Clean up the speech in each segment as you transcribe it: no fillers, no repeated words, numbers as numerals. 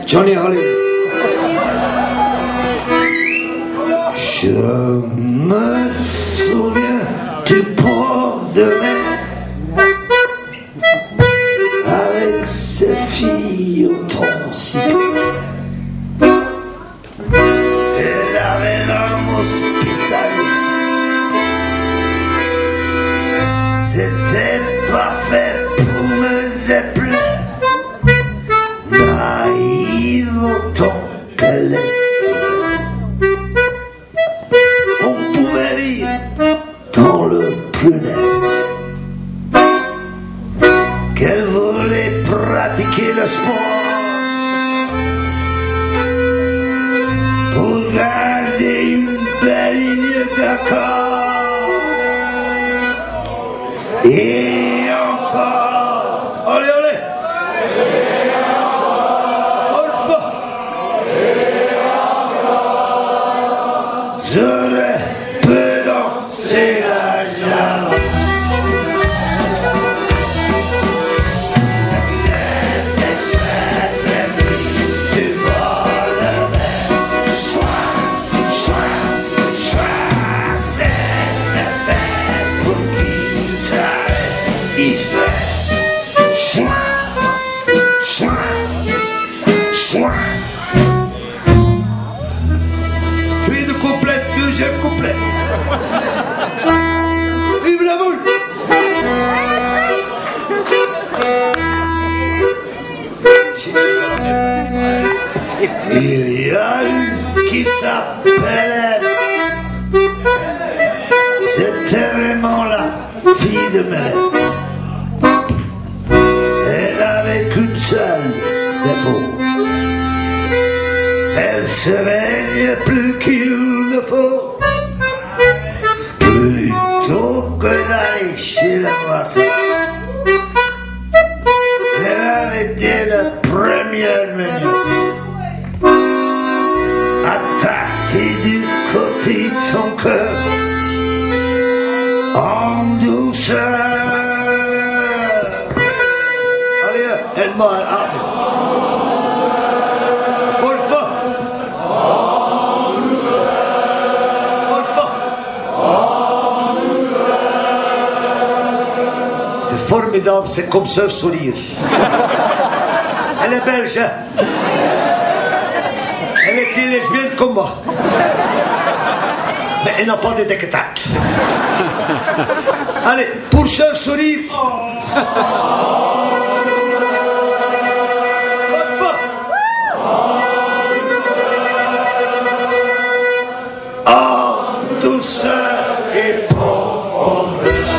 Johnny Hollywood. Je me souviens du port de mer avec ses filles au tronc si elle avait l'homme hospitalier. C'était parfait pour me déplaire, naïve autant qu'elle est. Dans le plumet qu'elle voulait pratiquer le sport pour garder une belle ligne d'accord. Et encore, allez, allez, encore une fois, j'aurais peu danser la jambe. Puis de couplet, deuxième couplet. Vive la boule! Il y a une qui s'appelait, c'était vraiment la fille de Mélène. Elle avait qu'une seule défaut. Elle se baigne plus qu'il ne faut. Plutôt que d'aller chez la maçon, elle avait été la première menu. Attaquée du côté de son cœur, en douceur. Allez, aide-moi, Arno. Encore une fois. Encore une fois. C'est formidable, c'est comme ça sourire. Elle est belge, hein? Elle était lesbienne comme moi. Mais elle n'a pas de décatac. Allez, pour ce sourire. En douceur et profondeur.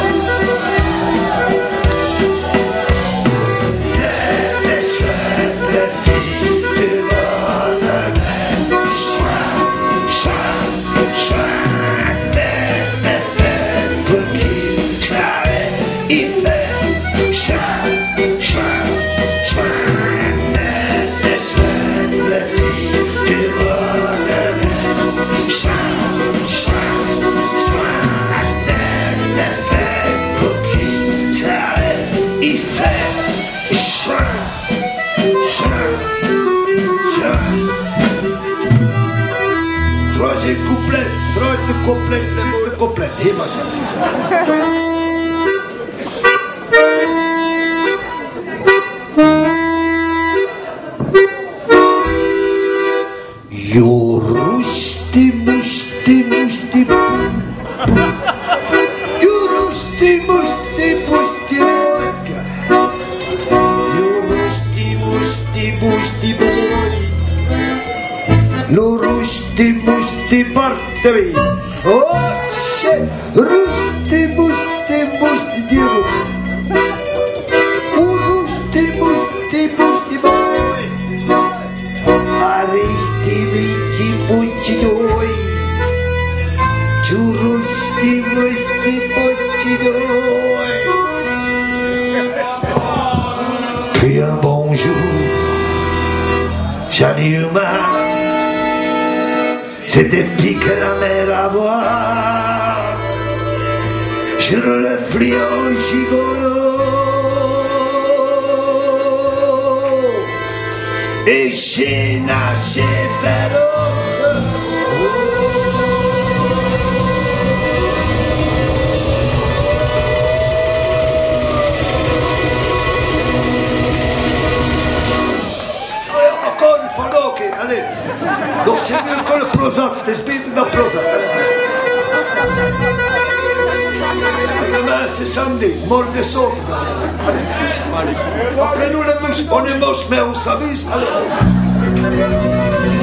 Troisième couplet, troisième couplet, dis-moi ça. You rusty musty musty boom. You rusty musty musty boy. You rusty musty musty boy. Lu rusty musty mer.avi. Oh shit, rusty musty musty dear. Oh rusty musty musty boy. Aristi vici puci doi. Churusti musty puci doi. Puis un bonjour, j'en ai eu marre. C'est depuis que la mer à boire, je le flion gigolo. et chez naché vélo. Encore une fois, ok, allez. Donc c'est mieux que le Prozac, t'expliques le Prozac. Demain c'est samedi, mort des sauts. Allez. Après nous les muscles, on est moche mais on s'amuse. Allez.